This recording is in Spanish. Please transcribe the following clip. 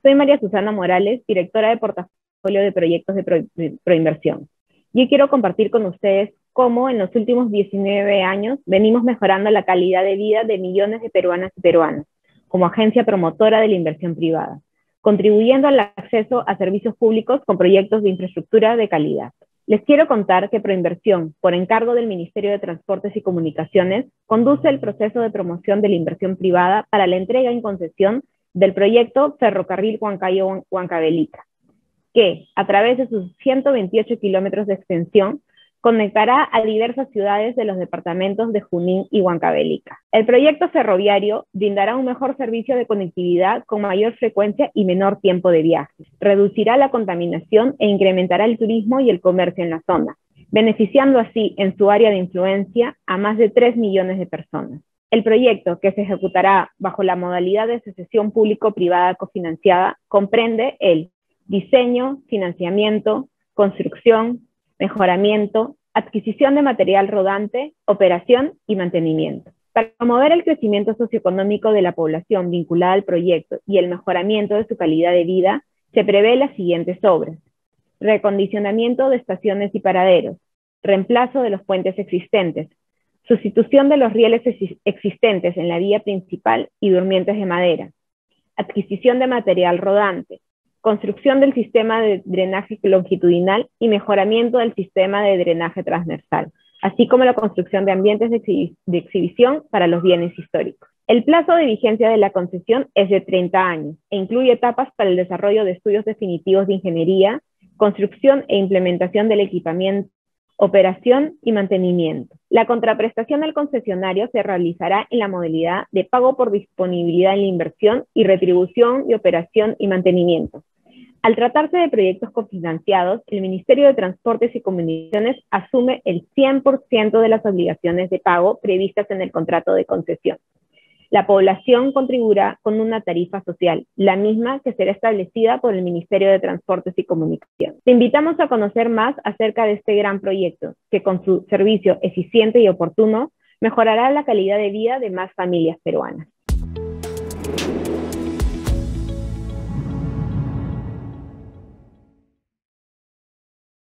Soy María Susana Morales, directora de portafolio de proyectos de Proinversión. Y quiero compartir con ustedes cómo en los últimos 19 años venimos mejorando la calidad de vida de millones de peruanas y peruanos, como agencia promotora de la inversión privada, contribuyendo al acceso a servicios públicos con proyectos de infraestructura de calidad. Les quiero contar que Proinversión, por encargo del Ministerio de Transportes y Comunicaciones, conduce el proceso de promoción de la inversión privada para la entrega en concesión del proyecto Ferrocarril Huancayo-Huancavelica, que, a través de sus 128 kilómetros de extensión, conectará a diversas ciudades de los departamentos de Junín y Huancavelica. El proyecto ferroviario brindará un mejor servicio de conectividad con mayor frecuencia y menor tiempo de viaje, reducirá la contaminación e incrementará el turismo y el comercio en la zona, beneficiando así en su área de influencia a más de 3 millones de personas. El proyecto, que se ejecutará bajo la modalidad de asociación público-privada cofinanciada, comprende el diseño, financiamiento, construcción, mejoramiento, adquisición de material rodante, operación y mantenimiento. Para promover el crecimiento socioeconómico de la población vinculada al proyecto y el mejoramiento de su calidad de vida, se prevé las siguientes obras: recondicionamiento de estaciones y paraderos, reemplazo de los puentes existentes, sustitución de los rieles existentes en la vía principal y durmientes de madera, adquisición de material rodante, construcción del sistema de drenaje longitudinal y mejoramiento del sistema de drenaje transversal, así como la construcción de ambientes de exhibición para los bienes históricos. El plazo de vigencia de la concesión es de 30 años e incluye etapas para el desarrollo de estudios definitivos de ingeniería, construcción e implementación del equipamiento, operación y mantenimiento. La contraprestación al concesionario se realizará en la modalidad de pago por disponibilidad en la inversión y retribución de operación y mantenimiento. Al tratarse de proyectos cofinanciados, el Ministerio de Transportes y Comunicaciones asume el 100% de las obligaciones de pago previstas en el contrato de concesión. La población contribuirá con una tarifa social, la misma que será establecida por el Ministerio de Transportes y Comunicaciones. Te invitamos a conocer más acerca de este gran proyecto, que con su servicio eficiente y oportuno mejorará la calidad de vida de más familias peruanas.